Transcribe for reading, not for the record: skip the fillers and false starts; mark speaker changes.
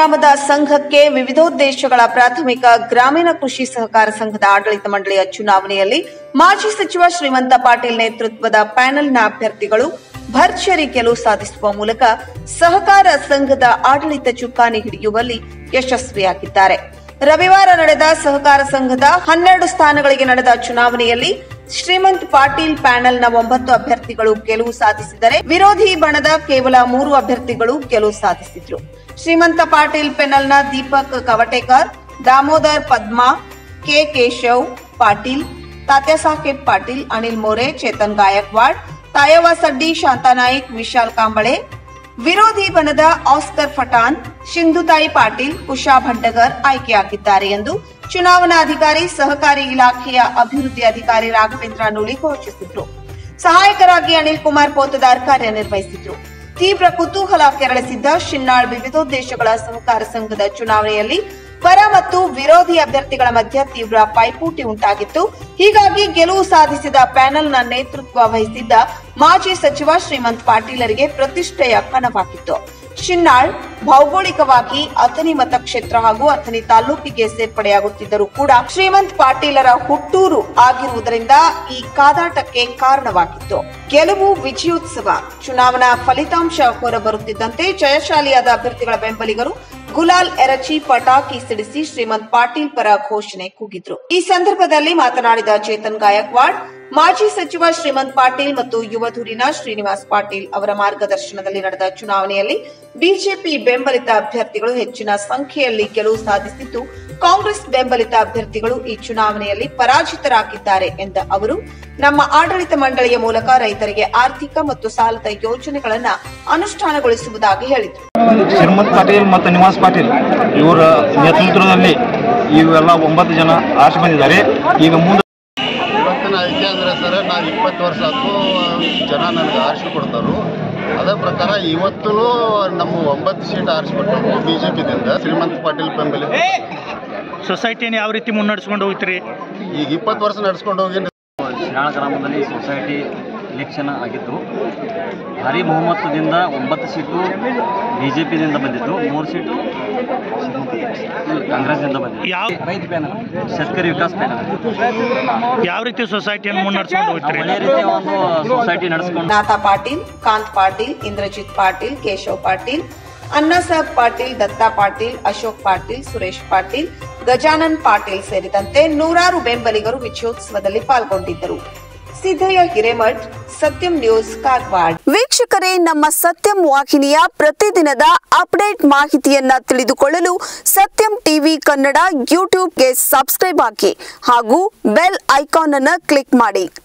Speaker 1: ಗ್ರಾಮದ ಸಂಘಕ್ಕೆ ವಿವಿಧೋದ್ದೇಶಗಳ ಪ್ರಾಥಮಿಕ ಗ್ರಾಮೀಣ ಕೃಷಿ ಸಹಕಾರ ಸಂಘದ ಆಡಳಿತ ಮಂಡಳಿಯ ಚುನಾವಣೆಯಲ್ಲಿ ಮಾಜಿ ಸಚಿವ ಶ್ರೀಮಂತ ಪಾಟೀಲ್ ನೇತೃತ್ವದ ಪ್ಯಾನೆಲ್ನ ಅಭ್ಯರ್ಥಿಗಳು ಭರ್ಜರಿ ಗೆಲುವು ಸಾಧಿಸುವ ಮೂಲಕ ಸಹಕಾರ ಸಂಘದ ಆಡಳಿತ ಚುಕ್ಕಾಣಿ ಹಿಡಿಯುವಲ್ಲಿ ಯಶಸ್ವಿಯಾಗಿದ್ದಾರೆ. ರವಿವಾರ ನಡೆದ ಸಹಕಾರ ಸಂಘದ 12 ಸ್ಥಾನಗಳಿಗೆ ನಡೆದ ಚುನಾವಣೆಯಲ್ಲಿ ಶ್ರೀಮಂತ್ ಪಾಟೀಲ್ ಪ್ಯಾನೆಲ್ನ 9 ಅಭ್ಯರ್ಥಿಗಳು ಗೆಲುವು ಸಾಧಿಸಿದರೆ ವಿರೋಧಿ ಬಣದ ಕೇವಲ 3 ಅಭ್ಯರ್ಥಿಗಳು ಗೆಲುವು ಸಾಧಿಸಿದ್ರು. ಶ್ರೀಮಂತ ಪಾಟೀಲ್ ಪ್ಯಾನೆಲ್ನ ದೀಪಕ್ ಕವಟೇಕರ್, ದಾಮೋದರ್ ಪದ್ಮಾ, ಕೆ ಕೇಶವ್ ಪಾಟೀಲ್, ತಾತ್ಯಾಸಾಹೇಬ್ ಪಾಟೀಲ್, ಅನಿಲ್ ಮೋರೆ, ಚೇತನ್ ಗಾಯಕ್ವಾಡ್, ತಾಯವ್ವ ಸಡ್ಡಿ, ಶಾಂತಾ ನಾಯ್ಕ್, ವಿಶಾಲ್ ಕಾಂಬಳೆ, ವಿರೋಧಿ ಬಣದ ಆಸ್ಕರ್ ಫಟಾನ್, ಸಿಂಧುತಾಯಿ ಪಾಟೀಲ್, ಕುಶಾ ಭಂಡಗರ್ ಆಯ್ಕೆಯಾಗಿದ್ದಾರೆ ಎಂದು ಚುನಾವಣಾಧಿಕಾರಿ ಸಹಕಾರಿ ಇಲಾಖೆಯ ಅಭಿವೃದ್ಧಿ ಅಧಿಕಾರಿ ರಾಘವೇಂದ್ರ ನುಲಿ ಘೋಷಿಸಿದ್ರು. ಸಹಾಯಕರಾಗಿ ಅನಿಲ್ ಕುಮಾರ್ ಪೋತದಾರ್ ಕಾರ್ಯನಿರ್ವಹಿಸಿದ್ರು. ತೀವ್ರ ಕುತೂಹಲ ಕೆರಳಿಸಿದ್ದ ಶಿನ್ನಾಳ್ ವಿವಿಧೋದ್ದೇಶಗಳ ಸಹಕಾರ ಸಂಘದ ಚುನಾವಣೆಯಲ್ಲಿ ಪರ ಮತ್ತು ವಿರೋಧಿ ಅಭ್ಯರ್ಥಿಗಳ ಮಧ್ಯೆ ತೀವ್ರ ಪೈಪೋಟಿ ಉಂಟಾಗಿತ್ತು. ಹೀಗಾಗಿ ಗೆಲುವು ಸಾಧಿಸಿದ ಪ್ಯಾನೆಲ್ನ ನೇತೃತ್ವ ವಹಿಸಿದ್ದ ಮಾಜಿ ಸಚಿವ ಶ್ರೀಮಂತ್ ಪಾಟೀಲರಿಗೆ ಪ್ರತಿಷ್ಠೆಯ ಕಣವಾಗಿತ್ತು. ಶಿನ್ನಾಳ್ ಭೌಗೋಳಿಕವಾಗಿ ಅಥಣಿ ಮತಕ್ಷೇತ್ರ ಹಾಗೂ ಅಥಣಿ ತಾಲೂಕಿಗೆ ಸೇರ್ಪಡೆಯಾಗುತ್ತಿದ್ದರೂ ಕೂಡ ಶ್ರೀಮಂತ್ ಪಾಟೀಲರ ಹುಟ್ಟೂರು ಆಗಿರುವುದರಿಂದ ಈ ಕಾದಾಟಕ್ಕೆ ಕಾರಣವಾಗಿತ್ತು. ಗೆಲುವು ವಿಜಯೋತ್ಸವ. ಚುನಾವಣಾ ಫಲಿತಾಂಶ ಹೊರಬರುತ್ತಿದ್ದಂತೆ ಜಯಶಾಲಿಯಾದ ಅಭ್ಯರ್ಥಿಗಳ ಬೆಂಬಲಿಗರು ಗುಲಾಲ್ ಎರಚಿ, ಪಟಾಕಿ ಸಿಡಿಸಿ ಶ್ರೀಮಂತ್ ಪಾಟೀಲ್ ಪರ ಘೋಷಣೆ ಕೂಗಿದ್ರು. ಈ ಸಂದರ್ಭದಲ್ಲಿ ಮಾತನಾಡಿದ ಚೇತನ್ ಗಾಯಕ್ವಾಡ್, ಮಾಜಿ ಸಚಿವ ಶ್ರೀಮಂತ್ ಪಾಟೀಲ್ ಮತ್ತು ಯುವಧುರಿನ ಶ್ರೀನಿವಾಸ್ ಪಾಟೀಲ್ ಅವರ ಮಾರ್ಗದರ್ಶನದಲ್ಲಿ ನಡೆದ ಚುನಾವಣೆಯಲ್ಲಿ ಬಿಜೆಪಿ ಬೆಂಬಲಿತ ಅಭ್ಯರ್ಥಿಗಳು ಹೆಚ್ಚಿನ ಸಂಖ್ಯೆಯಲ್ಲಿ ಗೆಲುವು ಸಾಧಿಸಿದ್ದು, ಕಾಂಗ್ರೆಸ್ ಬೆಂಬಲಿತ ಅಭ್ಯರ್ಥಿಗಳು ಈ ಚುನಾವಣೆಯಲ್ಲಿ ಪರಾಜಿತರಾಗಿದ್ದಾರೆ ಎಂದ ಅವರು, ನಮ್ಮ ಆಡಳಿತ ಮಂಡಳಿಯ ಮೂಲಕ ರೈತರಿಗೆ ಆರ್ಥಿಕ ಮತ್ತು ಸಾಲದ ಯೋಜನೆಗಳನ್ನು ಅನುಷ್ಠಾನಗೊಳಿಸುವುದಾಗಿ ಹೇಳಿದರು.
Speaker 2: ಶ್ರೀಮಂತ್ ಪಾಟೀಲ್ ಮತ್ತು ನಿವಾಸ್ ಪಾಟೀಲ್ ಇವರ ನೇತೃತ್ವದಲ್ಲಿ ಇವೆಲ್ಲ 9 ಜನ ಆರ್ಸಿ ಬಂದಿದ್ದಾರೆ. ಈಗ ಮುಂದೆ
Speaker 3: ಇವತ್ತಿನ ಐತೆ ಅಂದರೆ ಸರ್, ನಾನು 20 ವರ್ಷ ಆದರೂ ಜನ ನನಗೆ ಆರಿಸಿ ಕೊಡ್ತಾರು. ಅದೇ ಪ್ರಕಾರ ಇವತ್ತು ನಮ್ಮ 9 ಸೀಟ್ ಆರಿಸಿಕೊಟ್ಟರು ಬಿಜೆಪಿದಿಂದ. ಶ್ರೀಮಂತ್ ಪಾಟೀಲ್ ಬೆಂಬಲಿತ
Speaker 4: ಸೊಸೈಟಿಯನ್ನು ಯಾವ ರೀತಿ ಮುನ್ನಡೆಸ್ಕೊಂಡು ಹೋಗ್ತೀರಿ?
Speaker 3: ಈಗ 20 ವರ್ಷ ನಡೆಸ್ಕೊಂಡು ಹೋಗಿ
Speaker 5: ಶಿನಾಳ ಗ್ರಾಮದಲ್ಲಿ ಸೊಸೈಟಿ ಎಲೆಕ್ಷನ್ ಆಗಿದ್ದು, ಭಾರಿ ಬಹುಮತದಿಂದ 9 ಸೀಟು ಬಿಜೆಪಿದಿಂದ ಬಂದಿದ್ದು, 3 ಸೀಟು ಕಾಂಗ್ರೆಸ್ನಿಂದ ಬಂದಿದ್ದು.
Speaker 4: ಯಾವ
Speaker 5: ರೈತ ಪ್ಯಾನಲ್, ಶೇತಕರಿ ವಿಕಾಸ್ ಪ್ಯಾನಲ್.
Speaker 4: ಯಾವ ರೀತಿ ಸೊಸೈಟಿಯನ್ನು ಮುನ್ನಡೆಸ್ಕೊಂಡು ಹೋಗ್ತೀರಿ?
Speaker 5: ಒಳ್ಳೆ ರೀತಿಯ ಒಂದು ಸೊಸೈಟಿ ನಡೆಸ್ಕೊಂಡು
Speaker 1: ನಾಥಾ ಪಾಟೀಲ್, ಕಾಂತ್ ಪಾಟೀಲ್, ಇಂದ್ರಜಿತ್ ಪಾಟೀಲ್, ಕೇಶವ್ ಪಾಟೀಲ್, ಅನ್ನಸಾಬ್ ಪಾಟೀಲ್, ದತ್ತಾ ಪಾಟೀಲ್, ಅಶೋಕ್ ಪಾಟೀಲ್, ಸುರೇಶ್ ಪಾಟೀಲ್, ಗಜಾನನ್ ಪಾಟೀಲ್ ಸೇರಿದಂತೆ ನೂರಾರು ಬೆಂಬಲಿಗರು ವಿಜಯೋತ್ಸವದಲ್ಲಿ ಪಾಲ್ಗೊಂಡಿದ್ದರು. ಸಿದ್ದಯ್ಯ ಹಿರೇಮಠ್, ಸತ್ಯಂ ನ್ಯೂಸ್, ಕಾಗವಾಡ. ವೀಕ್ಷಕರೇ, ನಮ್ಮ ಸತ್ಯಂ ವಾಹಿನಿಯ ಪ್ರತಿದಿನದ ಅಪ್ಡೇಟ್ ಮಾಹಿತಿಯನ್ನ ತಿಳಿದುಕೊಳ್ಳಲು ಸತ್ಯಂ ಟಿವಿ ಕನ್ನಡ ಯೂಟ್ಯೂಬ್ಗೆ ಸಬ್ಸ್ಕ್ರೈಬ್ ಆಗಿ ಹಾಗೂ ಬೆಲ್ ಐಕಾನ್ ಅನ್ನು ಕ್ಲಿಕ್ ಮಾಡಿ.